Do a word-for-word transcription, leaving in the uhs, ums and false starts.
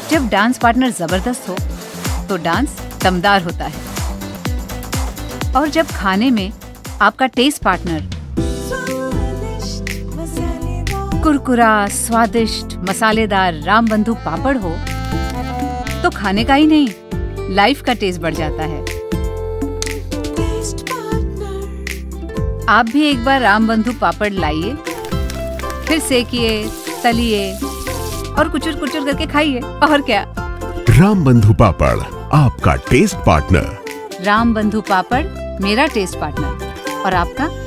जब dance partner जबरदस्त हो तो डांस दमदार होता है, और जब खाने में आपका टेस्ट पार्टनर कुरकुरा, स्वादिष्ट, मसालेदार रामबंधु पापड़ हो तो खाने का ही नहीं, लाइफ का टेस्ट बढ़ जाता है। आप भी एक बार रामबंधु पापड़ लाइए, फिर सेकिए, तलिए और कुचुर कुचुर करके खाइए। और क्या, रामबंधु पापड़, आपका टेस्ट पार्टनर। रामबंधु पापड़ मेरा टेस्ट पार्टनर, और आपका?